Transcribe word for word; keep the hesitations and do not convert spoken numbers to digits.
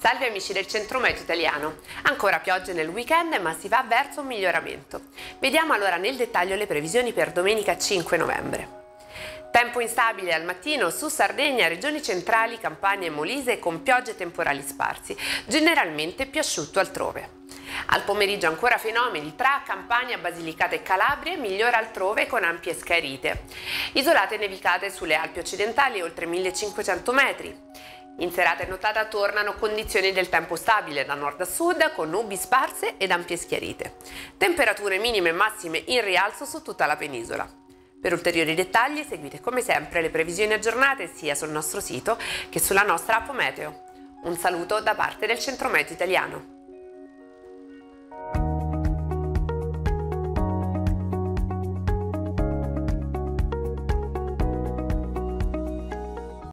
Salve amici del Centro Meteo Italiano. Ancora piogge nel weekend, ma si va verso un miglioramento. Vediamo allora nel dettaglio le previsioni per domenica cinque novembre. Tempo instabile al mattino su Sardegna, regioni centrali, Campania e Molise con piogge temporali sparsi, generalmente più asciutto altrove. Al pomeriggio ancora fenomeni tra Campania, Basilicata e Calabria, migliora altrove con ampie schiarite. Isolate nevicate sulle Alpi occidentali oltre millecinquecento metri. In serata e nottata tornano condizioni del tempo stabile da nord a sud con nubi sparse ed ampie schiarite. Temperature minime e massime in rialzo su tutta la penisola. Per ulteriori dettagli seguite come sempre le previsioni aggiornate sia sul nostro sito che sulla nostra app Meteo. Un saluto da parte del Centro Meteo Italiano.